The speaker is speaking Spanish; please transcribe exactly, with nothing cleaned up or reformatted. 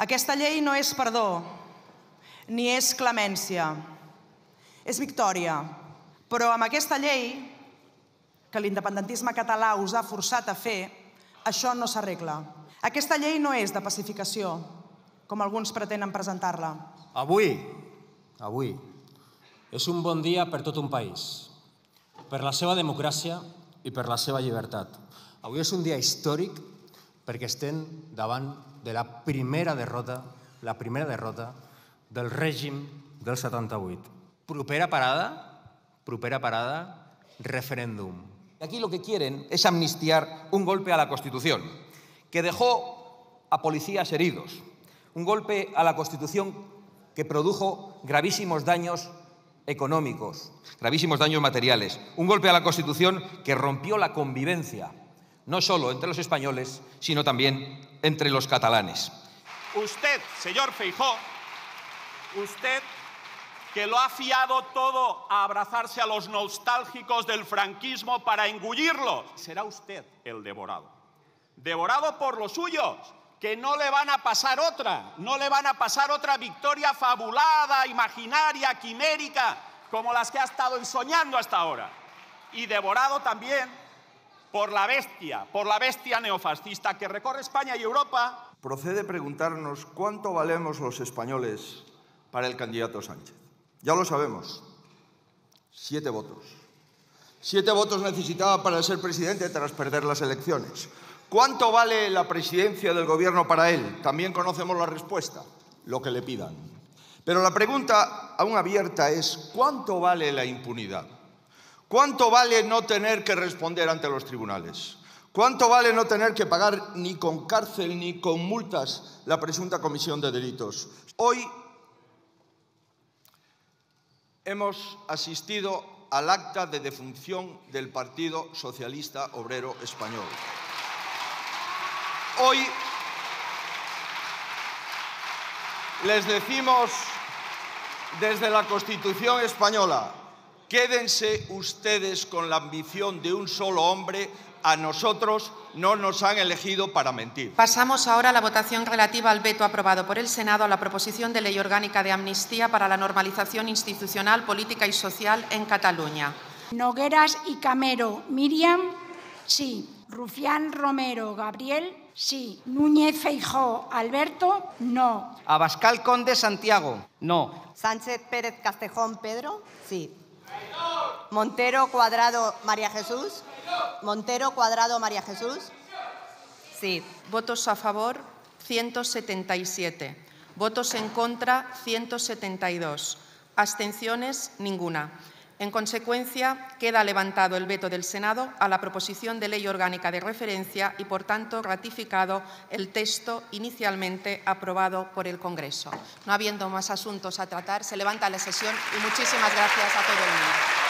Aquesta llei no és perdó, ni és clemència, és victòria. Però amb aquesta llei, que l'independentisme català us ha forçat a fer, això no s'arregla. Aquesta llei no és de pacificació, com alguns pretenen presentar-la. Avui, avui, és un bon dia per tot un país, per la seva democràcia i per la seva llibertat. Avui és un dia històric perquè estem davant de la primera derrota, la primera derrota del règim del setanta-vuit. Propera parada, propera parada, referéndum. Aquí lo que quieren es amnistiar un golpe a la Constitución, que dejó a policías heridos, un golpe a la Constitución que produjo gravísimos daños económicos, gravísimos daños materiales, un golpe a la Constitución que rompió la convivencia, no solo entre los españoles, sino también entre los catalanes. Usted, señor Feijóo, usted que lo ha fiado todo a abrazarse a los nostálgicos del franquismo para engullirlos, será usted el devorado. Devorado por los suyos, que no le van a pasar otra, no le van a pasar otra victoria fabulada, imaginaria, quimérica, como las que ha estado ensoñando hasta ahora. Y devorado también por la bestia, por la bestia neofascista que recorre España y Europa. Procede preguntarnos cuánto valemos los españoles para el candidato Sánchez. Ya lo sabemos, siete votos. Siete votos necesitaba para ser presidente tras perder las elecciones. ¿Cuánto vale la presidencia del gobierno para él? También conocemos la respuesta, lo que le pidan. Pero la pregunta aún abierta es, ¿cuánto vale la impunidad? ¿Cuánto vale no tener que responder ante los tribunales? ¿Cuánto vale no tener que pagar ni con cárcel ni con multas la presunta comisión de delitos? Hoy hemos asistido al acta de defunción del Partido Socialista Obrero Español. Hoy les decimos desde la Constitución española, quédense ustedes con la ambición de un solo hombre, a nosotros no nos han elegido para mentir. Pasamos ahora a la votación relativa al veto aprobado por el Senado a la proposición de ley orgánica de amnistía para la normalización institucional, política y social en Cataluña. Nogueras y Camero, Miriam, sí. Rufián Romero, Gabriel, sí. Núñez Feijóo, Alberto, no. Abascal Conde, Santiago, no. Sánchez Pérez Castejón, Pedro, sí. Montero Cuadrado, María Jesús. Montero Cuadrado, María Jesús. Sí. Votos a favor, ciento setenta y siete. Votos en contra, ciento setenta y dos. Abstenciones, ninguna. En consecuencia, queda levantado el veto del Senado a la proposición de ley orgánica de referencia y, por tanto, ratificado el texto inicialmente aprobado por el Congreso. No habiendo más asuntos a tratar, se levanta la sesión y muchísimas gracias a todo el mundo.